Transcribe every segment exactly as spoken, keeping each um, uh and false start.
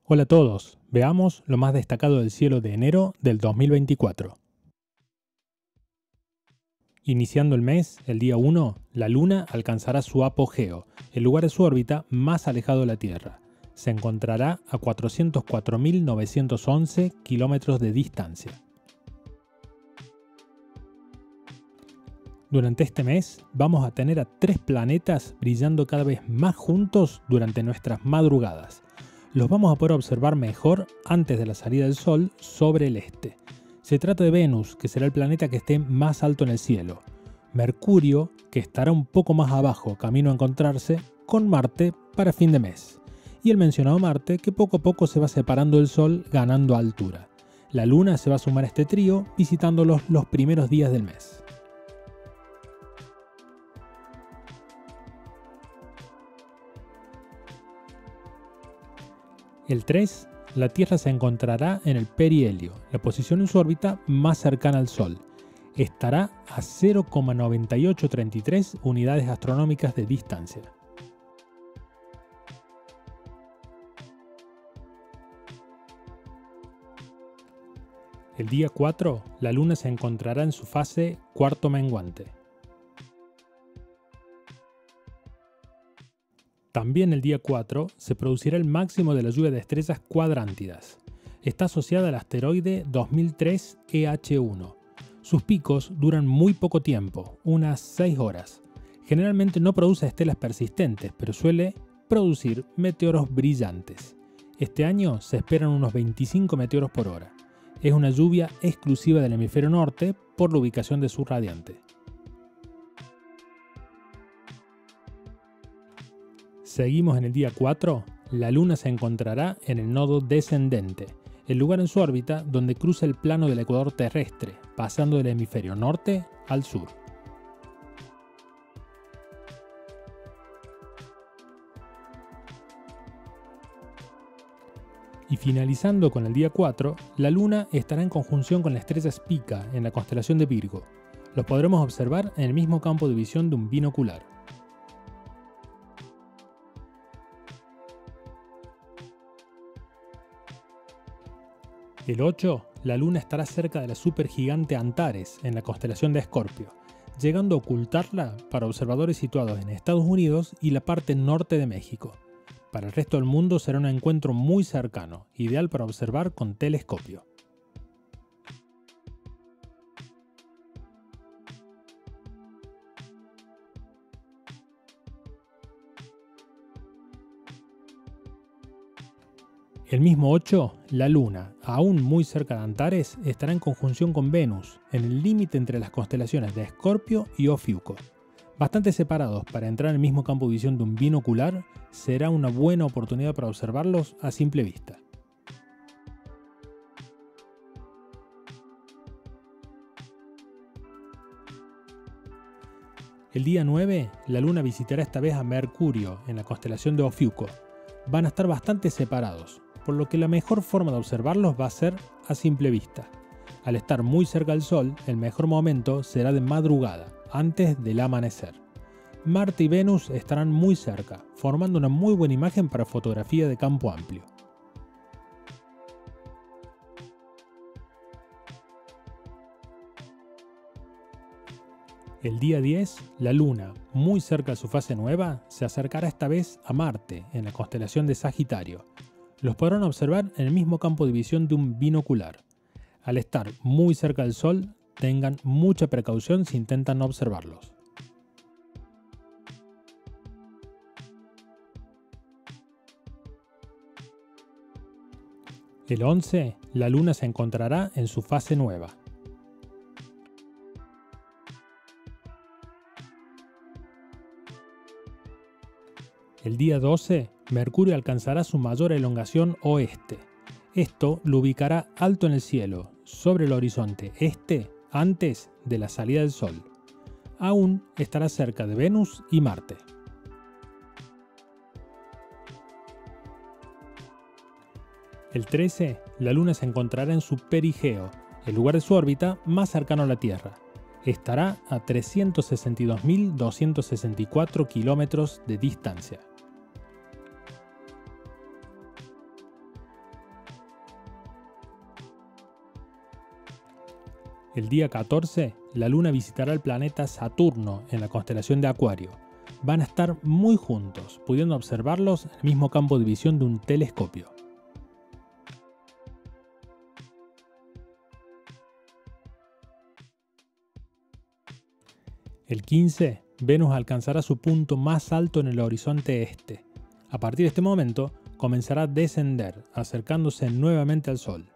Hola a todos, veamos lo más destacado del cielo de enero del dos mil veinticuatro. Iniciando el mes, el día uno, la Luna alcanzará su apogeo, el lugar de su órbita más alejado de la Tierra. Se encontrará a cuatrocientos cuatro mil novecientos once kilómetros de distancia. Durante este mes vamos a tener a tres planetas brillando cada vez más juntos durante nuestras madrugadas. Los vamos a poder observar mejor antes de la salida del Sol sobre el este. Se trata de Venus, que será el planeta que esté más alto en el cielo. Mercurio, que estará un poco más abajo, camino a encontrarse con Marte para fin de mes. Y el mencionado Marte, que poco a poco se va separando del Sol, ganando altura. La Luna se va a sumar a este trío, visitándolos los primeros días del mes. El tres, la Tierra se encontrará en el perihelio, la posición en su órbita más cercana al Sol. Estará a cero coma nueve ocho tres tres unidades astronómicas de distancia. El día cuatro, la Luna se encontrará en su fase cuarto menguante. También el día cuatro se producirá el máximo de la lluvia de estrellas cuadrántidas. Está asociada al asteroide dos mil tres E H uno. Sus picos duran muy poco tiempo, unas seis horas. Generalmente no produce estelas persistentes, pero suele producir meteoros brillantes. Este año se esperan unos veinticinco meteoros por hora. Es una lluvia exclusiva del hemisferio norte por la ubicación de su radiante. Seguimos en el día cuatro, la Luna se encontrará en el nodo descendente, el lugar en su órbita donde cruza el plano del ecuador terrestre, pasando del hemisferio norte al sur. Y finalizando con el día cuatro, la Luna estará en conjunción con la estrella Spica en la constelación de Virgo. Los podremos observar en el mismo campo de visión de un binocular. El ocho, la Luna estará cerca de la supergigante Antares en la constelación de Escorpio, llegando a ocultarla para observadores situados en Estados Unidos y la parte norte de México. Para el resto del mundo será un encuentro muy cercano, ideal para observar con telescopio. El mismo ocho, la Luna, aún muy cerca de Antares, estará en conjunción con Venus, en el límite entre las constelaciones de Escorpio y Ofiuco. Bastante separados para entrar en el mismo campo de visión de un binocular, será una buena oportunidad para observarlos a simple vista. El día nueve, la Luna visitará esta vez a Mercurio en la constelación de Ofiuco. Van a estar bastante separados, por lo que la mejor forma de observarlos va a ser a simple vista. Al estar muy cerca del Sol, el mejor momento será de madrugada, antes del amanecer. Marte y Venus estarán muy cerca, formando una muy buena imagen para fotografía de campo amplio. El día diez, la Luna, muy cerca de su fase nueva, se acercará esta vez a Marte en la constelación de Sagitario. Los podrán observar en el mismo campo de visión de un binocular. Al estar muy cerca del Sol, tengan mucha precaución si intentan observarlos. El once, la Luna se encontrará en su fase nueva. El día doce, Mercurio alcanzará su mayor elongación oeste. Esto lo ubicará alto en el cielo, sobre el horizonte este, antes de la salida del Sol. Aún estará cerca de Venus y Marte. El trece, la Luna se encontrará en su perigeo, el lugar de su órbita más cercano a la Tierra. Estará a trescientos sesenta y dos mil doscientos sesenta y cuatro kilómetros de distancia. El día catorce, la Luna visitará el planeta Saturno en la constelación de Acuario. Van a estar muy juntos, pudiendo observarlos en el mismo campo de visión de un telescopio. El quince, Venus alcanzará su punto más alto en el horizonte este. A partir de este momento, comenzará a descender, acercándose nuevamente al Sol.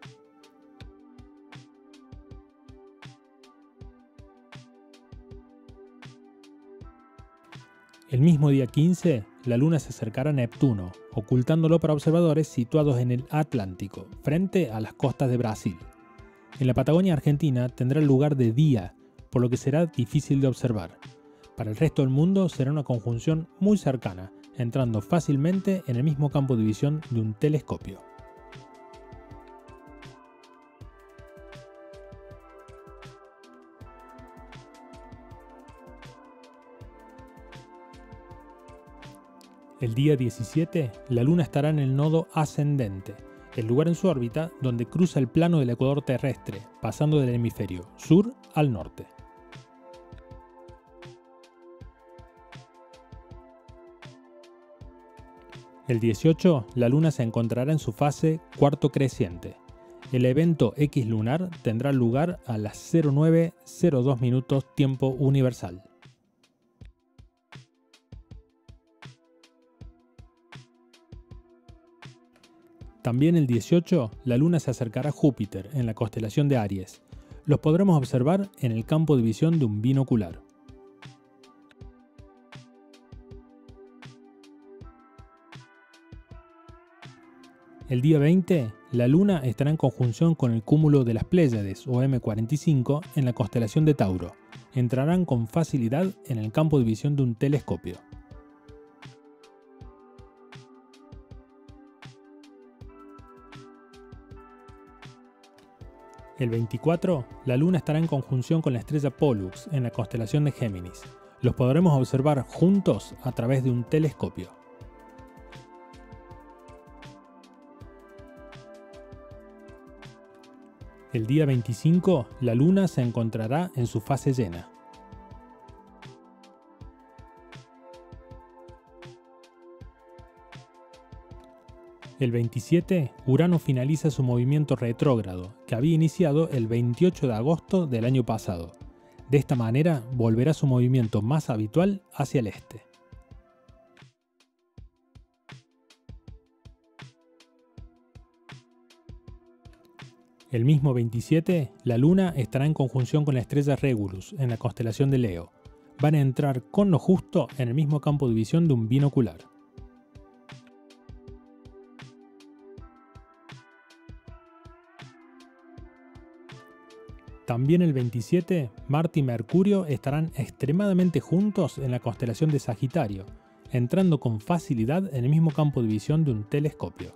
El mismo día quince, la Luna se acercará a Neptuno, ocultándolo para observadores situados en el Atlántico, frente a las costas de Brasil. En la Patagonia Argentina tendrá lugar de día, por lo que será difícil de observar. Para el resto del mundo será una conjunción muy cercana, entrando fácilmente en el mismo campo de visión de un telescopio. El día diecisiete, la Luna estará en el nodo ascendente, el lugar en su órbita donde cruza el plano del ecuador terrestre, pasando del hemisferio sur al norte. El dieciocho, la Luna se encontrará en su fase cuarto creciente. El evento X lunar tendrá lugar a las cero nueve cero dos minutos tiempo universal. También el dieciocho, la Luna se acercará a Júpiter en la constelación de Aries. Los podremos observar en el campo de visión de un binocular. El día veinte, la Luna estará en conjunción con el cúmulo de las Pléyades o M cuarenta y cinco en la constelación de Tauro. Entrarán con facilidad en el campo de visión de un telescopio. El veinticuatro, la Luna estará en conjunción con la estrella Pollux en la constelación de Géminis. Los podremos observar juntos a través de un telescopio. El día veinticinco, la Luna se encontrará en su fase llena. El veintisiete, Urano finaliza su movimiento retrógrado, que había iniciado el veintiocho de agosto del año pasado. De esta manera, volverá a su movimiento más habitual hacia el este. El mismo veintisiete, la Luna estará en conjunción con la estrella Regulus en la constelación de Leo. Van a entrar con lo justo en el mismo campo de visión de un binocular. También el veintisiete, Marte y Mercurio estarán extremadamente juntos en la constelación de Sagitario, entrando con facilidad en el mismo campo de visión de un telescopio.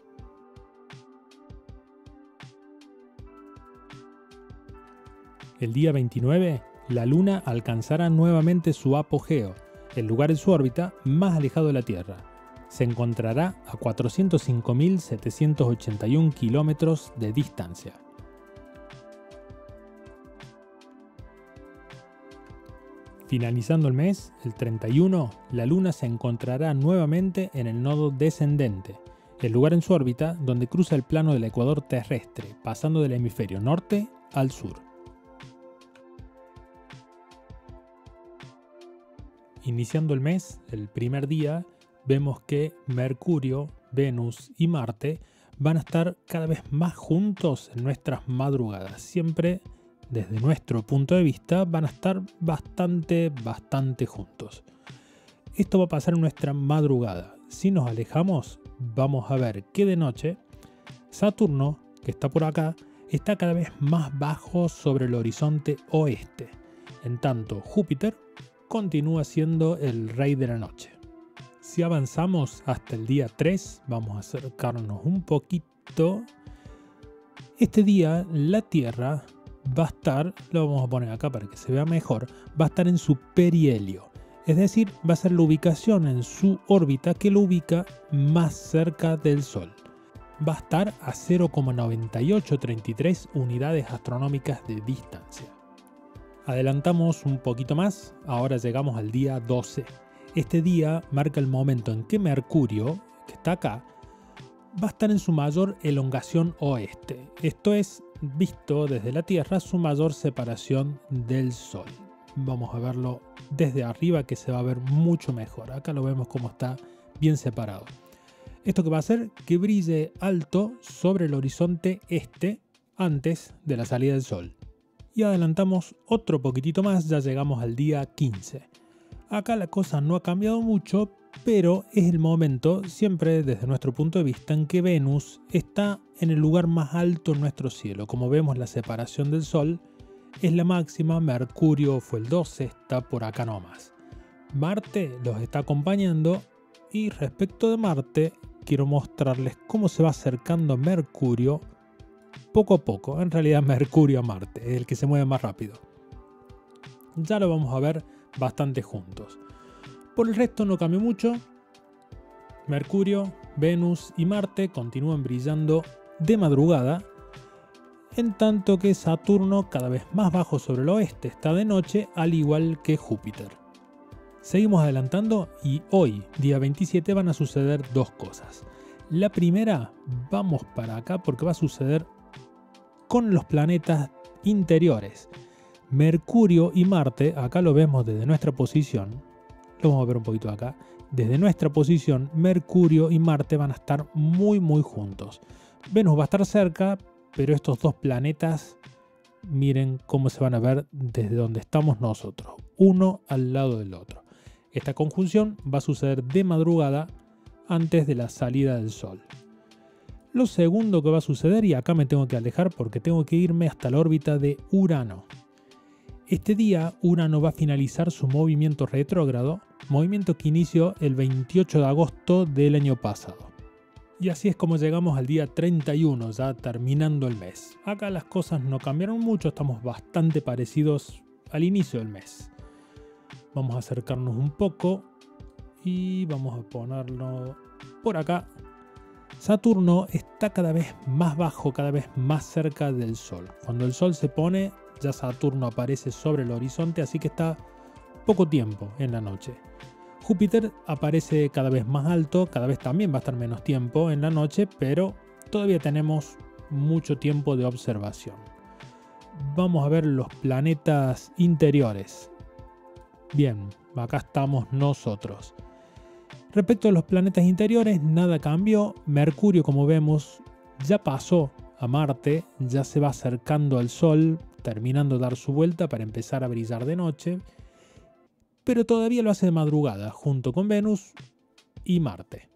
El día veintinueve, la Luna alcanzará nuevamente su apogeo, el lugar en su órbita más alejado de la Tierra. Se encontrará a cuatrocientos cinco mil setecientos ochenta y uno kilómetros de distancia. Finalizando el mes, el treinta y uno, la Luna se encontrará nuevamente en el nodo descendente, el lugar en su órbita donde cruza el plano del ecuador terrestre, pasando del hemisferio norte al sur. Iniciando el mes, el primer día, vemos que Mercurio, Venus y Marte van a estar cada vez más juntos en nuestras madrugadas. Siempre, desde nuestro punto de vista, van a estar bastante, bastante juntos. Esto va a pasar en nuestra madrugada. Si nos alejamos, vamos a ver que de noche, Saturno, que está por acá, está cada vez más bajo sobre el horizonte oeste. En tanto, Júpiter continúa siendo el rey de la noche. Si avanzamos hasta el día tres, vamos a acercarnos un poquito. Este día la Tierra va a estar, lo vamos a poner acá para que se vea mejor, va a estar en su perihelio. Es decir, va a ser la ubicación en su órbita que lo ubica más cerca del Sol. va a estar a cero coma noventa y ocho treinta y tres unidades astronómicas de distancia. Adelantamos un poquito más, ahora llegamos al día doce. Este día marca el momento en que Mercurio, que está acá, va a estar en su mayor elongación oeste. Esto es, visto desde la Tierra, su mayor separación del Sol. Vamos a verlo desde arriba, que se va a ver mucho mejor. Acá lo vemos como está bien separado. Esto que va a hacer que brille alto sobre el horizonte este antes de la salida del Sol. Y adelantamos otro poquitito más, ya llegamos al día quince. Acá la cosa no ha cambiado mucho, pero es el momento, siempre desde nuestro punto de vista, en que Venus está en el lugar más alto en nuestro cielo. Como vemos, la separación del Sol es la máxima, Mercurio fue el doce, está por acá nomás. Marte los está acompañando y respecto de Marte, quiero mostrarles cómo se va acercando Mercurio poco a poco. En realidad Mercurio a Marte, es el que se mueve más rápido. Ya lo vamos a ver bastante juntos. Por el resto no cambió mucho. Mercurio, Venus y Marte continúan brillando de madrugada, en tanto que Saturno, cada vez más bajo sobre el oeste, está de noche, al igual que Júpiter. Seguimos adelantando y hoy, día veintisiete, van a suceder dos cosas. La primera, vamos para acá porque va a suceder con los planetas interiores. Mercurio y Marte, acá lo vemos desde nuestra posición, lo vamos a ver un poquito acá, desde nuestra posición Mercurio y Marte van a estar muy muy juntos. Venus va a estar cerca, pero estos dos planetas, miren cómo se van a ver desde donde estamos nosotros, uno al lado del otro. Esta conjunción va a suceder de madrugada antes de la salida del Sol. Lo segundo que va a suceder, y acá me tengo que alejar porque tengo que irme hasta la órbita de Urano. Este día Urano va a finalizar su movimiento retrógrado, movimiento que inició el veintiocho de agosto del año pasado. Y así es como llegamos al día treinta y uno, ya terminando el mes. Acá las cosas no cambiaron mucho, estamos bastante parecidos al inicio del mes. Vamos a acercarnos un poco y vamos a ponerlo por acá. Saturno está cada vez más bajo, cada vez más cerca del Sol. Cuando el Sol se pone, ya Saturno aparece sobre el horizonte, así que está poco tiempo en la noche. Júpiter aparece cada vez más alto, cada vez también va a estar menos tiempo en la noche, pero todavía tenemos mucho tiempo de observación. Vamos a ver los planetas interiores. Bien, acá estamos nosotros. Respecto a los planetas interiores, nada cambió. Mercurio, como vemos, ya pasó a Marte, ya se va acercando al Sol, terminando de dar su vuelta para empezar a brillar de noche, pero todavía lo hace de madrugada, junto con Venus y Marte.